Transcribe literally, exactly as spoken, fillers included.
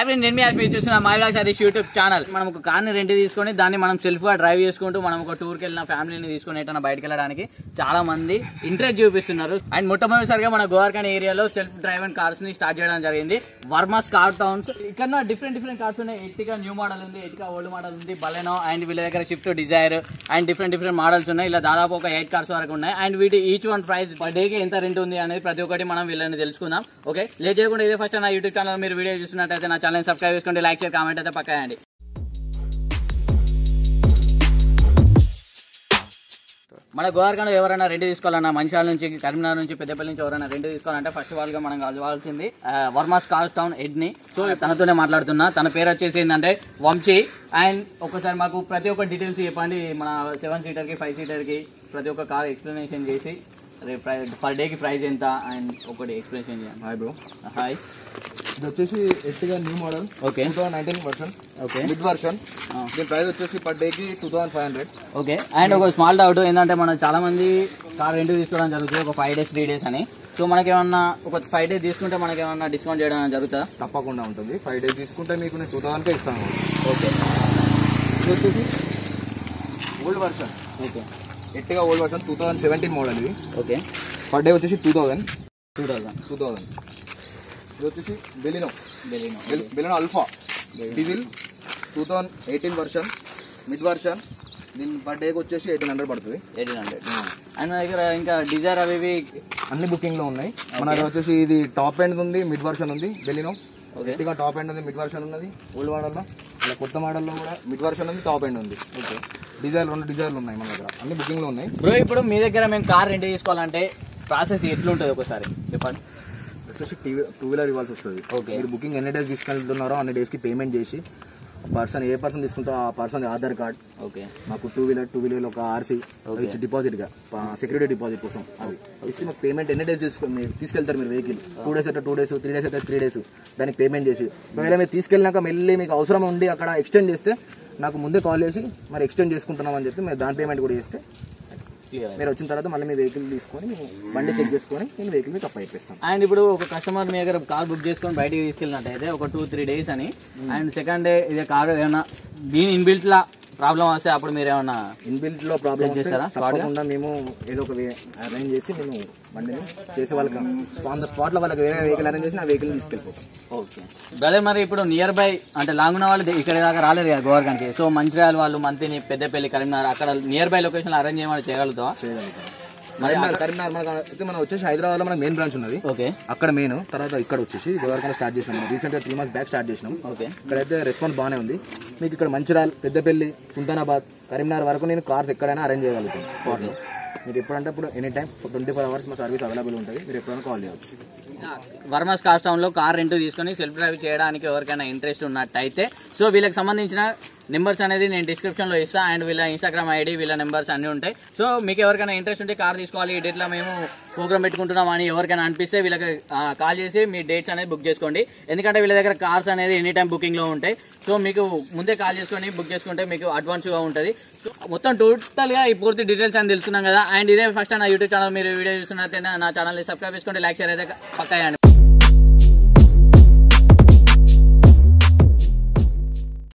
Friends, నేను మీ మీరు చూసిన మైబాక్ హరీష్ యూట్యూబ్ ఛానల్. మనం ఒక కార్ని రెంట్ తీసుకొని దాన్ని మనం సెల్ఫ్ గా డ్రైవ్ చేసుకుంటూ మనం ఒక టూర్కి వెళ్ళిన ఫ్యామిలీని తీసుకుని ఎటన్నా బయటకు వెళ్ళడానికి చాలా మంది ఇంట్రెస్ట్ చూపిస్తున్నారు. అండ్ మొట్టమొదటిసారిగా మన గోదావరిఖని ఏరియాలో సెల్ఫ్ డ్రైవ్ అండ్ కార్స్ ని స్టార్ట్ చేయడం జరిగింది. Varma's car towns. ఇక్కడ డిఫరెంట్ డిఫరెంట్ కార్స్ ఉన్నాయి. ఎర్టిగా న్యూ మోడల్ ఉంది, ఎర్టిగా ఓల్డ్ మోడల్ ఉంది, బలెనో అండ్ వీళ్ళ దగ్గర Swift Dzire and different different models ఉన్నాయి. ఇలా దాదాపు ఒక ఎయిట్ కార్స్ వరకు ఉన్నాయి. అండ్ వీటి ఈచ్ వన్ ప్రైస్ పర్ డేకి ఎంత రెంట్ ఉంది అనేది ప్రతి ఒక్కటి మనం వీళ్ళని తెలుసుకుందాం. ఓకే, లేట్ చేయకుండా ఇదే ఫస్ట్ నా యూట్యూబ్ ఛానల్ మీరు వీడియో చూస్తున్నట్టయితే నా ఛానల్ సబ్స్క్రైబ్ చేసుకోండి, లైక్ షేర్ కామెంట్ అయితే పక్కా చేయండి. మన గోదావరిఖనిలో ఎవరైనా రెంట్ తీసుకోవాలన్నా మంచిర్యాల నుంచి, కరీంనగర్ నుంచి, పెద్దపల్లి నుంచి ఎవరైనా రెంట్ తీసుకోవాలంటే ఫస్ట్ ఆఫ్ ఆల్ గా మనం కలవాల్సింది వర్మాస్ కార్ టౌన్ హెడ్ ని. సో తనతోనే మాట్లాడుతున్నా. తన పేరు వచ్చేసి ఏంటంటే వంశీ. అండ్ ఒకసారి మాకు ప్రతి ఒక్క డీటెయిల్స్ చెప్పండి. మన సెవెన్ సీటర్ కి, ఫైవ్ సీటర్ కి ప్రతి ఒక్క కార్ ఎక్స్ప్లెనేషన్ చేసి పర్ డే కి ప్రైస్ ఎంత అండ్ ఒకటి ఎక్స్ప్లెనేషన్ చేయండి. Hi bro. హాయ్. ఇది వచ్చేసి Ertiga new model. Okay. Two thousand nineteen version. Okay. Mid version. దీని ప్రైస్ వచ్చేసి పర్ డే కి two thousand five hundred. Okay. And ఒక స్మాల్ డౌట్ ఏంటంటే మనం చాలా మంది కార్ రెంట్ తీసుకోవడం జరుగుతుంది ఒక ఫైవ్ డేస్ త్రీ డేస్ అని. సో మనకేమన్నా ఒక ఫైవ్ డేస్ తీసుకుంటే మనకేమన్నా డిస్కౌంట్ చేయడం జరుగుతుందా? తప్పకుండా ఉంటుంది. ఫైవ్ డేస్ తీసుకుంటే మీకు నేను టూ థౌసండ్ కే ఇస్తాను. ఓకే. ఇది వచ్చేసి old version. Okay. Ertiga old version two thousand seventeen model ఇది. ఓకే. పర్ డే వచ్చేసి two thousand two thousand two thousand ఇది వచ్చేసి Baleno. Baleno Baleno alpha diesel two thousand eighteen version mid version. దీని per డేకి వచ్చేసి eighteen hundred పడుతుంది. Eighteen hundred and మన దగ్గర ఇంకా డిజైర్ అవి అన్ని బుకింగ్ లో ఉన్నాయి. మన దగ్గర వచ్చేసి ఇది టాప్ ఎండ్ ఉంది, మిడ్ వర్షన్ ఉంది. బెలినో గట్టిగా టాప్ ఎండ్ ఉంది, మిడ్ వర్షన్ ఉన్నది. ఓల్డ్ మోడల్లో ఇలా కొత్త మోడల్లో కూడా మిడ్ వర్షన్ ఉంది, టాప్ ఎండ్ ఉంది. ఓకే. డిజైర్ రెండు డిజైర్లు ఉన్నాయి మన దగ్గర, అన్ని బుకింగ్ లో ఉన్నాయి. బ్రో ఇప్పుడు మీ దగ్గర మేము కార్ రెంట్ తీసుకోవాలంటే ప్రాసెస్ ఎట్లుంటుంది ఒకసారి చెప్పండి. వచ్చేసి టూ వీలర్ ఇవ్వాల్సి వస్తుంది. ఓకే. మీరు బుకింగ్ ఎన్ని డేస్ తీసుకెళ్తున్నారో అన్ని డేస్ కి పేమెంట్ చేసి పర్సన్ ఏ పర్సన్ తీసుకుంటారో ఆ పర్సన్ ఆధార్ కార్డ్, ఓకే, మాకు టూ వీలర్ టూ వీలర్ ఒక ఆర్సీ ఇచ్చి డిపాజిట్ గా సెక్యూరిటీ డిపాజిట్ కోసం అవి ఇస్తే మాకు పేమెంట్ ఎన్ని డేస్ తీసుకెళ్తారు మీరు వెహికల్. టూ డేస్ అయితే టూ డేస్, త్రీ డేస్ అయితే త్రీ డేస్ దానికి పేమెంట్ చేసి ఒకవేళ మీరు తీసుకెళ్ళినాక మళ్ళీ మీకు అవసరం ఉండి అక్కడ ఎక్స్టెండ్ చేస్తే నాకు ముందే కాల్ చేసి మరి ఎక్స్టెండ్ చేసుకుంటున్నాం అని చెప్పి మీరు దాని పేమెంట్ కూడా చేస్తే మీరు వచ్చిన తర్వాత మళ్ళీ మీ వెహికల్ తీసుకొని బండి చెక్ చేసుకొని నేను వెహికల్ మీకు అప్ అయిపోతాను. అండ్ ఇప్పుడు ఒక కస్టమర్ మీ దగ్గర కార్ బుక్ చేసుకొని బయటికి తీసుకెళ్ళినట్టయితే ఒక టూ త్రీ డేస్ అని అండ్ సెకండ్ డే ఇదే కార్ ఏమైనా దీని ఇన్బిల్ట్ లా ప్రాబ్లం వస్తే అప్పుడు మీరు ఏమన్నా ఇన్బిల్ట్ లో ప్రాబ్లం చేస్తారా? తప్పకుండా మేము ఏదో ఒక అరేంజ్ చేసి మేము బండిని చేసి వాళ్ళకి ఆన్ ద స్పాట్ లో వాళ్ళకి వేరే వెహికల్ అరేంజ్ చేసి నా వెహికల్ తీసుకెళ్ళిపోతాం. Okay brother. మరి ఇప్పుడు నియర్ బై అంటే లాంగ్ ఉన్న వాళ్ళు ఇక్కడ దాకా రాలేదు కదా గోదావరిఖనికి. సో మంచిర్యాల వాళ్ళు మంతిని, పెద్దపల్లి, కరీంనగర్ అక్కడ నియర్ బై లొకేషన్ అరేంజ్ చేయమని చేయగలుగుతాం. చేయగలుగుతాం. మరి కరీంనగర్ అయితే మనం వచ్చేసి హైదరాబాద్ లో మన మెయిన్ బ్రాంచ్ ఉన్నది. ఓకే. అక్కడ మెయిన్ తర్వాత ఇక్కడ వచ్చేసి గోదావరిఖని స్టార్ట్ చేసినాం. రీసెంట్ గా త్రీ మంత్స్ బ్యాక్ స్టార్ట్ చేసినాం. ఓకే. ఇక్కడైతే రెస్పాన్స్ బాగానే ఉంది. మీకు ఇక్కడ మంచిర్యాల, పెద్దపల్లి, సుల్తానాబాద్, కరీంనగర్ వరకు నేను కార్స్ ఎక్కడైనా అరేంజ్ చేయగలుగుతాను. ఓకే. మీరు ఎప్పుడంటే ఇప్పుడు any time twenty four hours మా సర్వీస్ అవైలబుల్ ఉంటుంది. మీరు ఎప్పుడైనా కాల్ చేయవచ్చు. వర్మాస్ కార్ టౌన్ లో కార్ రెంట్ తీసుకొని సెల్ఫ్ డ్రైవ్ చేయడానికి ఎవరికైనా ఇంట్రెస్ట్ ఉన్నట్టయితే సో వీళ్ళకి సంబంధించిన నెంబర్స్ అనేది నేను డిస్క్రిప్షన్ లో ఇస్తాను. అండ్ వీళ్ళ ఇన్స్టాగ్రామ్ ఐడి, వీళ్ళ నెంబర్స్ అన్ని ఉంటాయి. సో మీకు ఎవరికైనా ఇంట్రెస్ట్ ఉంటే కార్ తీసుకోవాలి, ఈ డేట్ లో మేము ప్రోగ్రామ్ పెట్టుకుంటున్నాం అని ఎవరికైనా అనిపిస్తే వీళ్ళకి కాల్ చేసి మీ డేట్స్ అనేది బుక్ చేసుకోండి. ఎందుకంటే వీళ్ళ దగ్గర కార్స్ అనేది ఎనీ టైం బుకింగ్ లో ఉంటాయి. సో మీకు ముందే కాల్ చేసుకొని బుక్ చేసుకుంటే మీకు అడ్వాన్స్ గా ఉంటుంది. సో మొత్తం టోటల్ గా ఈ పూర్తి డీటెయిల్స్ అని తెలుసుకున్నాం కదా. అండ్ ఇదే ఫస్ట్ నా యూట్యూబ్ ఛానల్ మీరు వీడియో చూస్తున్నట్లయితే నా ఛానల్ ని సబ్స్క్రైబ్ చేసుకోండి, లైక్ షేర్ అయితే పక్కా చేయండి.